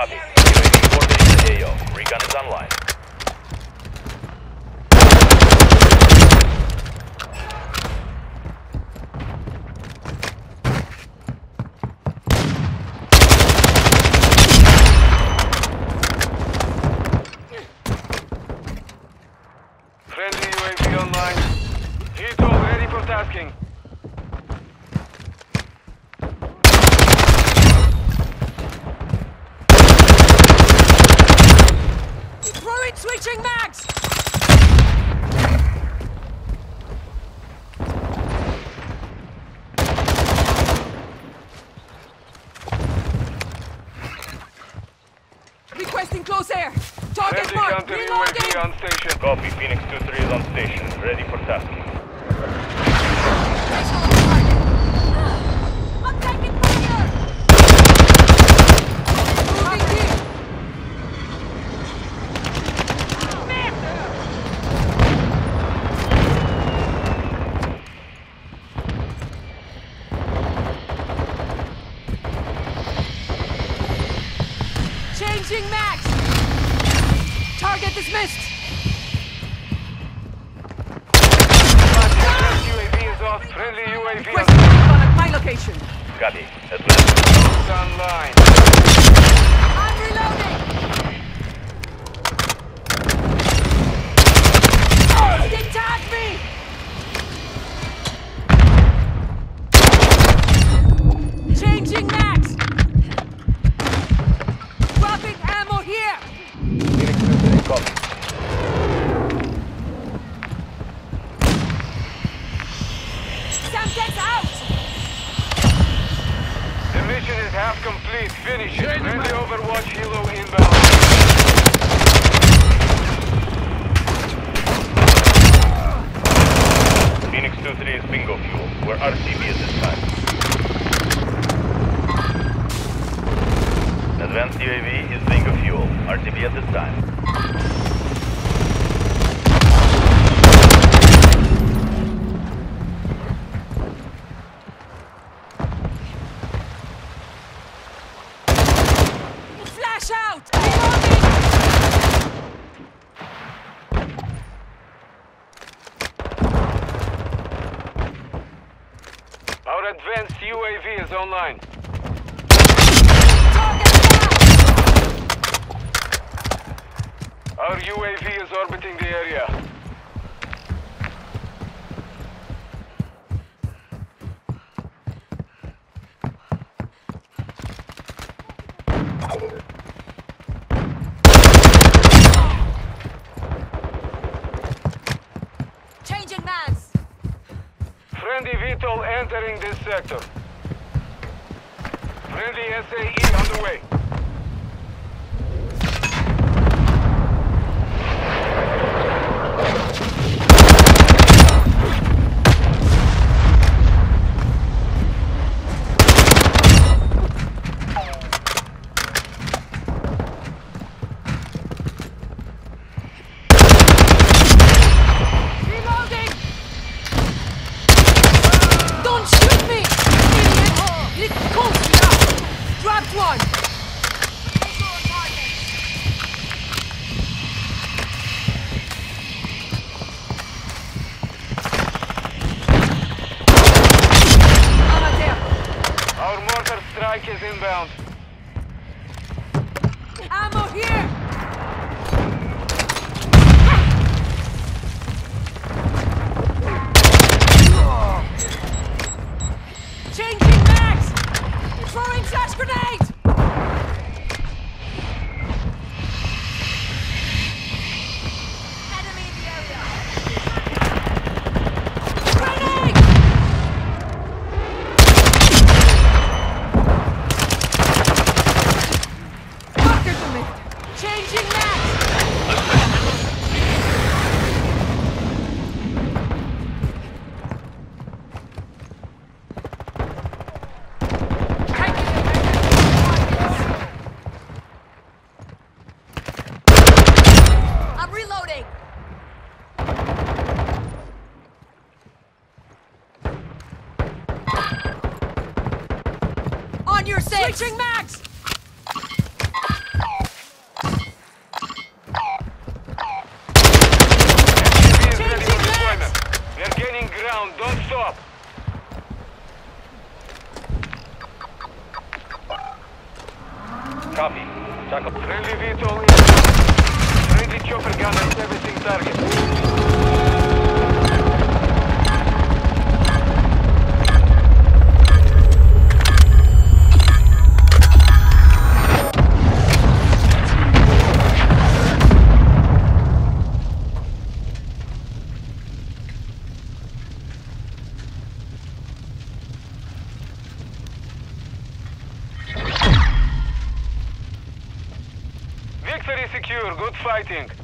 Copy. UAV orbiting the AO. Recon is online. Friendly UAV online. Hydro ready for tasking. Throwing switching mags! Requesting close air. Target Friendly marked. counter Reloading! UAV on station. Copy. Phoenix 2-3 is on station. Ready for tasking. I'm taking fire! Moving here! Changing max! Target dismissed! Friendly UAV is off. Friendly UAV Requesting recon at my location. Copy. Advance. online. I'm reloading! They tagged me! Changing max! Dropping ammo here! Phoenix 2-3, copy. Samtex out! The mission is half complete. Finish it. Friendly Overwatch Hilo inbound. Phoenix 2-3 is bingo fuel. We're RTB at this time. Advanced UAV is bingo fuel. RTB at this time. Flash out! Reloading! Our advanced UAV is online. Target down! Our UAV is orbiting the area. Changing mags! Friendly VTOL entering this sector. Friendly SAE on the way. Reloading! Don't shoot me! Idiot! It calls me out! Dropped one! Amateur! Our mortar strike is inbound. Ammo here! Changing mags! Throwing flash grenade! Enemy in the area! Grenade! Marker to me! Changing mags! I'm reloading! On your six! Switching mags! down. Don't stop. Copy. Tackle. Friendly VTOL in. Friendly chopper gun and servicing target. Victory secure. Good fighting.